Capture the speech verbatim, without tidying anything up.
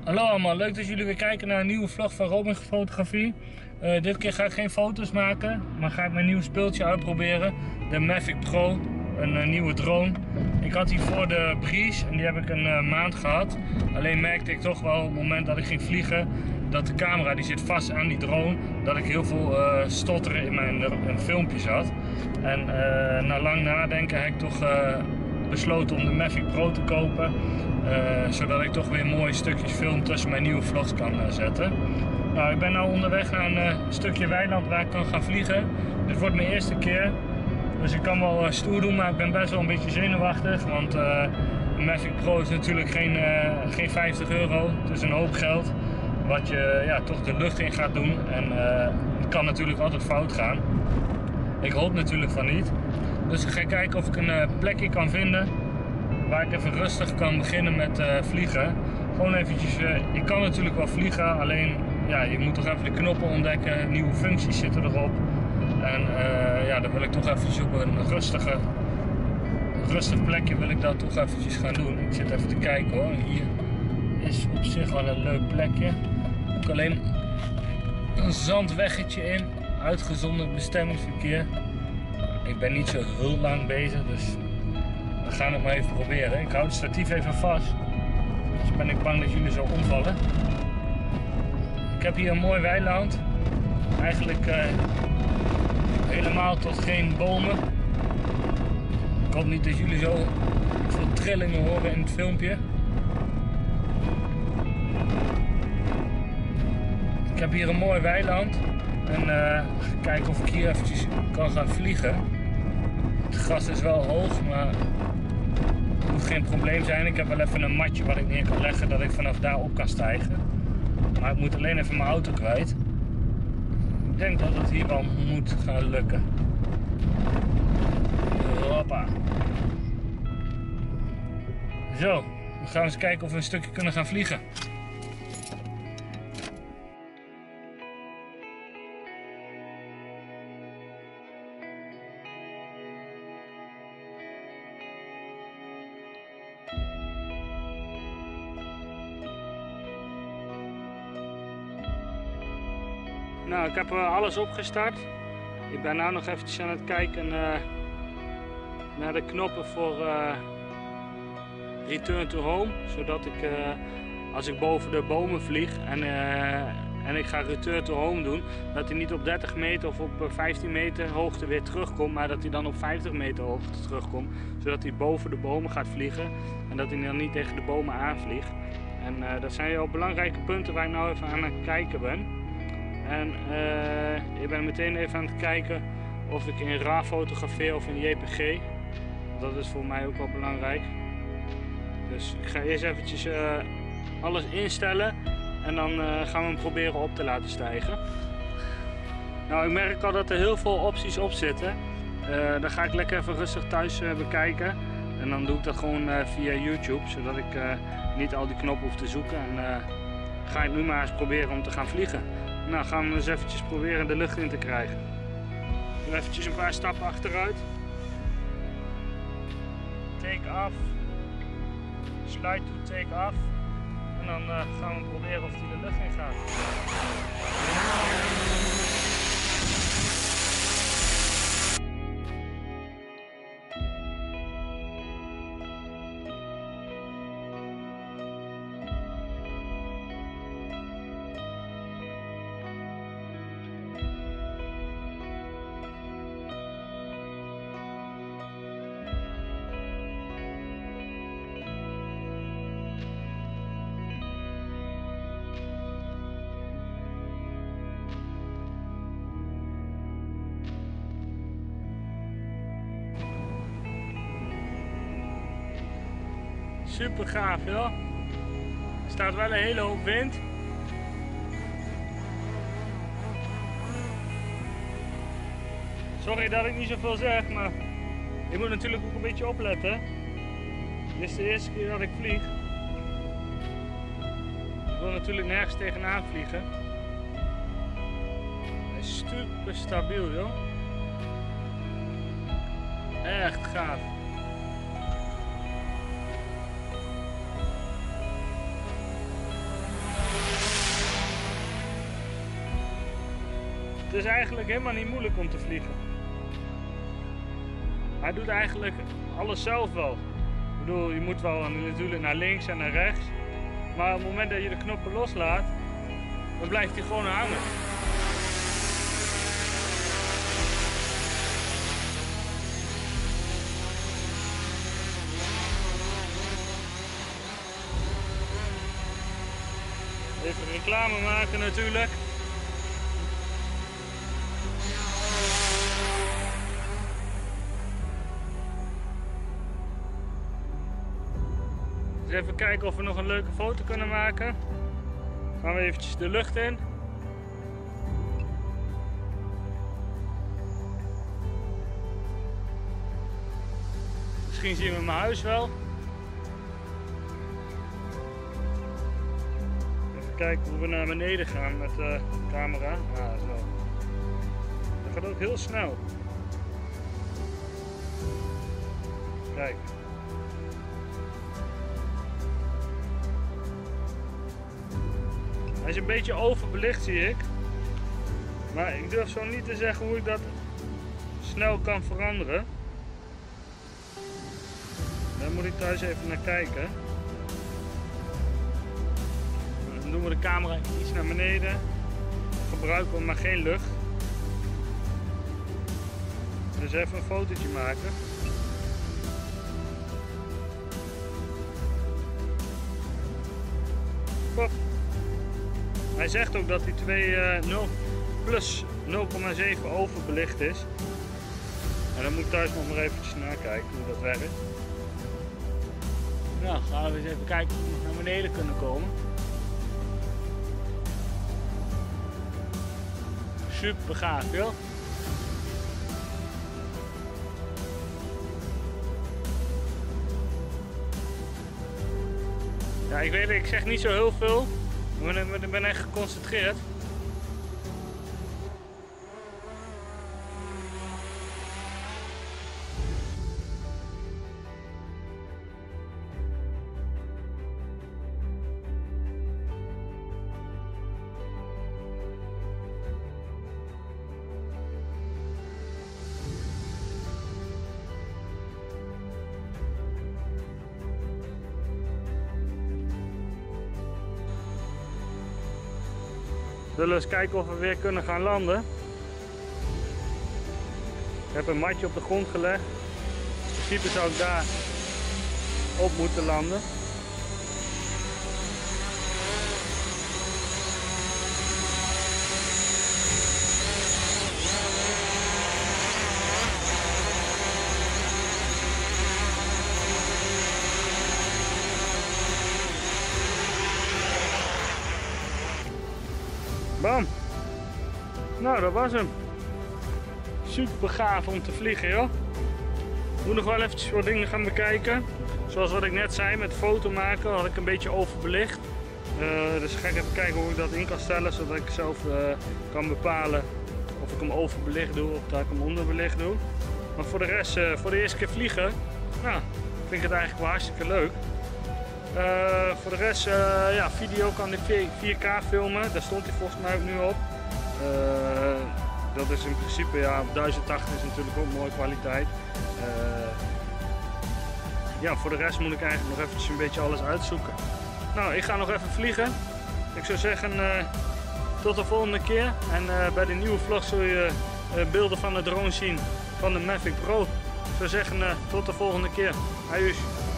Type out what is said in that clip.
Hallo allemaal, leuk dat jullie weer kijken naar een nieuwe vlog van Robin Fotografie. Uh, dit keer ga ik geen foto's maken, maar ga ik mijn nieuw speeltje uitproberen. De Mavic Pro, een uh, nieuwe drone. Ik had hiervoor de Breeze en die heb ik een uh, maand gehad. Alleen merkte ik toch wel op het moment dat ik ging vliegen, dat de camera die zit vast aan die drone, dat ik heel veel uh, stotteren in mijn uh, filmpjes had. En uh, na lang nadenken heb ik toch uh, besloten om de Mavic Pro te kopen. Uh, zodat ik toch weer mooie stukjes film tussen mijn nieuwe vlogs kan uh, zetten. Nou, ik ben nu onderweg naar een uh, stukje weiland waar ik kan gaan vliegen. Dit wordt mijn eerste keer. Dus ik kan wel uh, stoer doen, maar ik ben best wel een beetje zenuwachtig. Want uh, de Mavic Pro is natuurlijk geen, uh, geen vijftig euro. Het is een hoop geld. Wat je ja, toch de lucht in gaat doen. En uh, het kan natuurlijk altijd fout gaan. Ik hoop natuurlijk van niet. Dus ik ga kijken of ik een uh, plekje kan vinden waar ik even rustig kan beginnen met uh, vliegen. Gewoon eventjes, uh, ik kan natuurlijk wel vliegen, alleen ja, je moet toch even de knoppen ontdekken, nieuwe functies zitten erop. En uh, ja, dan wil ik toch eventjes op een rustige, rustig plekje wil ik dat toch eventjes gaan doen. Ik zit even te kijken hoor, hier is op zich wel een leuk plekje. Ook alleen een zandweggetje in, uitgezonderd bestemmingsverkeer. Ik ben niet zo heel lang bezig, dus we gaan het maar even proberen. Ik hou het statief even vast. Dus ben ik bang dat jullie zo omvallen. Ik heb hier een mooi weiland. Eigenlijk uh, helemaal tot geen bomen. Ik hoop niet dat jullie zo veel trillingen horen in het filmpje. Ik heb hier een mooi weiland. En uh, kijken of ik hier eventjes kan gaan vliegen. Het gras is wel hoog, maar het moet geen probleem zijn. Ik heb wel even een matje wat ik neer kan leggen, dat ik vanaf daar op kan stijgen. Maar ik moet alleen even mijn auto kwijt. Ik denk dat het hier wel moet gaan lukken. Hoppa. Zo, we gaan eens kijken of we een stukje kunnen gaan vliegen. Nou, ik heb uh, alles opgestart. Ik ben nu nog eventjes aan het kijken uh, naar de knoppen voor uh, return to home. Zodat ik, uh, als ik boven de bomen vlieg en, uh, en ik ga return to home doen, dat hij niet op dertig meter of op vijftien meter hoogte weer terugkomt, maar dat hij dan op vijftig meter hoogte terugkomt. Zodat hij boven de bomen gaat vliegen en dat hij dan niet tegen de bomen aanvliegt. En uh, dat zijn wel belangrijke punten waar ik nou even aan het kijken ben. En uh, ik ben meteen even aan het kijken of ik in RAW fotografeer of in J P G. Dat is voor mij ook wel belangrijk. Dus ik ga eerst eventjes uh, alles instellen en dan uh, gaan we hem proberen op te laten stijgen. Nou, ik merk al dat er heel veel opties op zitten. Uh, dan ga ik lekker even rustig thuis uh, bekijken. En dan doe ik dat gewoon uh, via YouTube, zodat ik uh, niet al die knoppen hoef te zoeken. En uh, ga ik nu maar eens proberen om te gaan vliegen. Nou, gaan we eens eventjes proberen de lucht in te krijgen. Ik doe eventjes een paar stappen achteruit. Take off. Slide to take off. En dan uh, gaan we proberen of die de lucht in gaat. Super gaaf joh. Er staat wel een hele hoop wind. Sorry dat ik niet zoveel zeg, maar ik moet natuurlijk ook een beetje opletten. Dit is de eerste keer dat ik vlieg. Ik wil natuurlijk nergens tegenaan vliegen. Hij is super stabiel joh. Echt gaaf. Het is eigenlijk helemaal niet moeilijk om te vliegen. Hij doet eigenlijk alles zelf wel. Ik bedoel, je moet wel natuurlijk naar links en naar rechts. Maar op het moment dat je de knoppen loslaat, dan blijft hij gewoon hangen. Even reclame maken natuurlijk. Dus even kijken of we nog een leuke foto kunnen maken. Gaan we eventjes de lucht in. Misschien zien we mijn huis wel. Even kijken hoe we naar beneden gaan met de camera. Ah, zo. Dat gaat ook heel snel. Kijk. Hij is een beetje overbelicht, zie ik. Maar ik durf zo niet te zeggen hoe ik dat snel kan veranderen. Daar moet ik thuis even naar kijken. Dan doen we de camera iets naar beneden. Gebruiken we maar geen lucht. Dus even een fotootje maken. Pop. Hij zegt ook dat hij twee nul plus nul komma zeven overbelicht is. En dan moet ik thuis nog maar eventjes nakijken hoe dat werkt. Nou, gaan we eens even kijken of we naar beneden kunnen komen. Super gaaf, joh. Ja, ik weet het, ik zeg niet zo heel veel. Ik ben echt geconcentreerd. We zullen eens kijken of we weer kunnen gaan landen. Ik heb een matje op de grond gelegd. In principe zou ik daar op moeten landen. Bam! Nou, dat was hem. Super gaaf om te vliegen, joh. Ik moet nog wel eventjes wat dingen gaan bekijken. Zoals wat ik net zei, met foto maken had ik een beetje overbelicht. Uh, dus ga ik even kijken hoe ik dat in kan stellen, zodat ik zelf uh, kan bepalen of ik hem overbelicht doe of dat ik hem onderbelicht doe. Maar voor de rest, uh, voor de eerste keer vliegen, nou, vind ik het eigenlijk wel hartstikke leuk. Uh, voor de rest, uh, ja, video kan ik vier K filmen, daar stond hij volgens mij ook nu op. Uh, dat is in principe, ja, duizend tachtig is natuurlijk ook mooie kwaliteit. Uh, ja, voor de rest moet ik eigenlijk nog eventjes een beetje alles uitzoeken. Nou, ik ga nog even vliegen. Ik zou zeggen, uh, tot de volgende keer. En uh, bij de nieuwe vlog zul je uh, beelden van de drone zien van de Mavic Pro. Ik zou zeggen, uh, tot de volgende keer. Adieu.